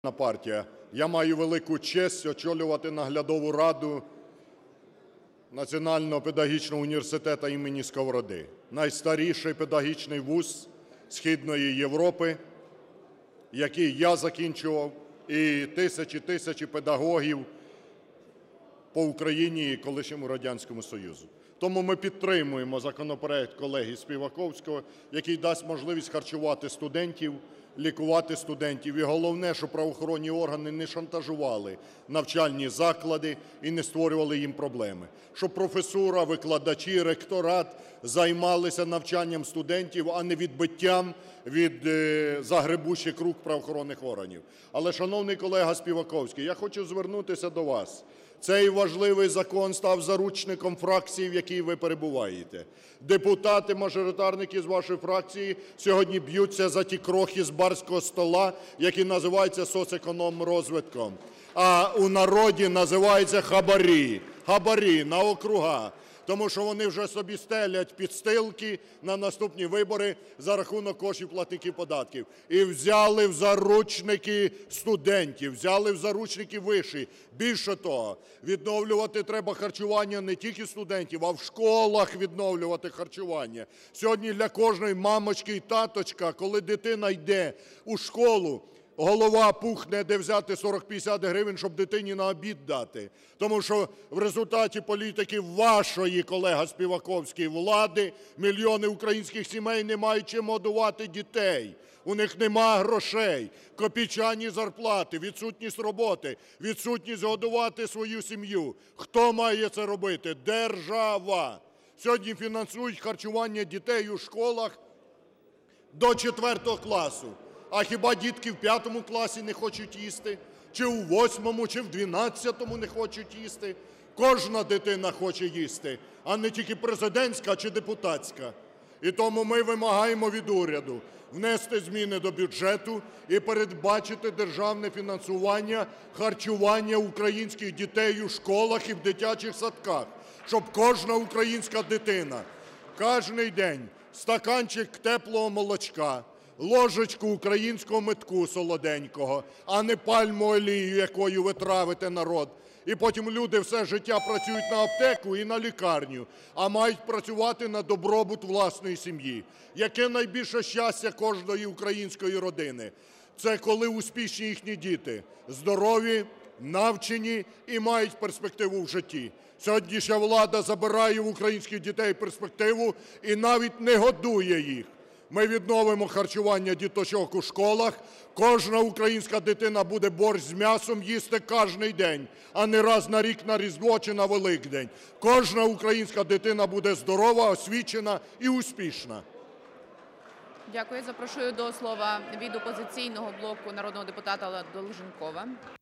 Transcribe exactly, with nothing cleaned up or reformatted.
Партія. Я маю велику честь очолювати наглядову раду Національного педагогічного університету імені Сковороди. Найстаріший педагогічний вуз Східної Європи, який я закінчував, і тисячі-тисячі педагогів по Україні і колишньому Радянському Союзу. Тому ми підтримуємо законопроект колеги Співаковського, який дасть можливість харчувати студентів, лікувати студентів. І головне, щоб правоохоронні органи не шантажували навчальні заклади і не створювали їм проблеми. Щоб професура, викладачі, ректорат займалися навчанням студентів, а не відбиттям від е, загребущих рук правоохоронних органів. Але, шановний колега Співаковський, я хочу звернутися до вас. Цей важливий закон став заручником фракції, в якій ви перебуваєте. Депутати-мажоритарники з вашої фракції сьогодні б'ються за ті крохи з барського стола, які називаються соцекономрозвитком. А у народі називаються хабарі. Хабарі на округа. Тому що вони вже собі стелять підстилки на наступні вибори за рахунок коштів платників податків. І взяли в заручники студентів, взяли в заручники виші. Більше того, відновлювати треба харчування не тільки студентів, а в школах відновлювати харчування. Сьогодні для кожної мамочки і таточка, коли дитина йде у школу, голова пухне, де взяти сорок-п'ятдесят гривень, щоб дитині на обід дати. Тому що в результаті політики вашої, колега Співаковський, влади мільйони українських сімей не мають чим годувати дітей. У них нема грошей, копійчані зарплати, відсутність роботи, відсутність годувати свою сім'ю. Хто має це робити? Держава. Сьогодні фінансують харчування дітей у школах до четвертого класу. А хіба дітки в п'ятому класі не хочуть їсти? Чи у восьмому, чи в дванадцятому не хочуть їсти? Кожна дитина хоче їсти, а не тільки президентська чи депутатська. І тому ми вимагаємо від уряду внести зміни до бюджету і передбачити державне фінансування харчування українських дітей у школах і в дитячих садках, щоб кожна українська дитина кожний день стаканчик теплого молочка, ложечку українського метку солоденького, а не пальмову олію, якою ви травите народ. І потім люди все життя працюють на аптеку і на лікарню, а мають працювати на добробут власної сім'ї. Яке найбільше щастя кожної української родини? Це коли успішні їхні діти, здорові, навчені і мають перспективу в житті. Сьогоднішня влада забирає в українських дітей перспективу і навіть не годує їх. Ми відновимо харчування діточок у школах. Кожна українська дитина буде борщ з м'ясом їсти кожний день, а не раз на рік на Різдво чи на Великдень. Кожна українська дитина буде здорова, освічена і успішна. Дякую. Запрошую до слова від опозиційного блоку народного депутата Долженкова.